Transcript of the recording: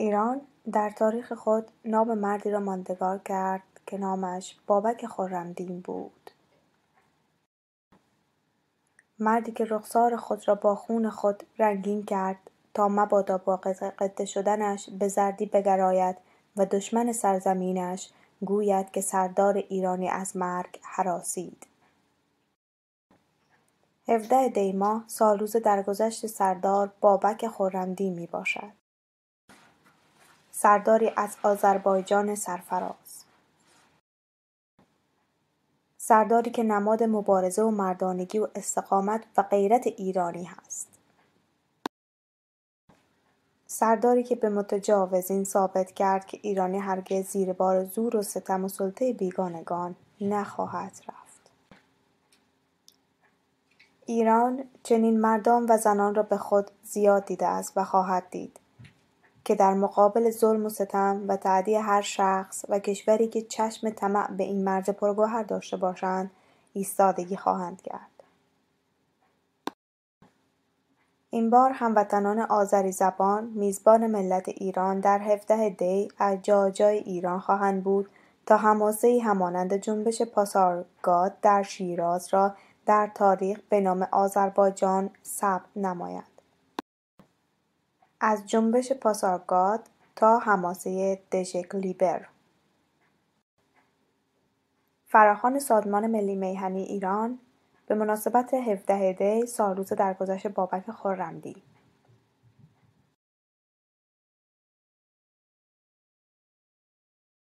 ایران در تاریخ خود نام مردی را ماندگار کرد که نامش بابک خرمدین بود. مردی که رخسار خود را با خون خود رنگین کرد تا مبادا با قطع شدنش به زردی بگراید و دشمن سرزمینش گوید که سردار ایرانی از مرگ هراسید. 17 دی ماه سالروز درگذشت سردار بابک خرمدین می باشد. سرداری از آذربایجان سرفراز. سرداری که نماد مبارزه و مردانگی و استقامت و غیرت ایرانی هست. سرداری که به متجاوزین ثابت کرد که ایرانی هرگز زیر بار زور و ستم و سلطه بیگانگان نخواهد رفت. ایران چنین مردان و زنان را به خود زیاد دیده است و خواهد دید که در مقابل ظلم و ستم و تعدی هر شخص و کشوری که چشم طمع به این مرز پرگوهر داشته باشند ایستادگی خواهند کرد. این بار هموطنان آذری زبان میزبان ملت ایران در 17 دی از جای ایران خواهند بود تا حماسه‌ای همانند جنبش پاسارگاد در شیراز را در تاریخ به نام آذربایجان ثبت نماید. از جنبش پاسارگاد تا حماسه دژک لیبر. فراخوان سازمان ملی میهنی ایران به مناسبت 17 دی سالروز درگذشت بابک خرمدین.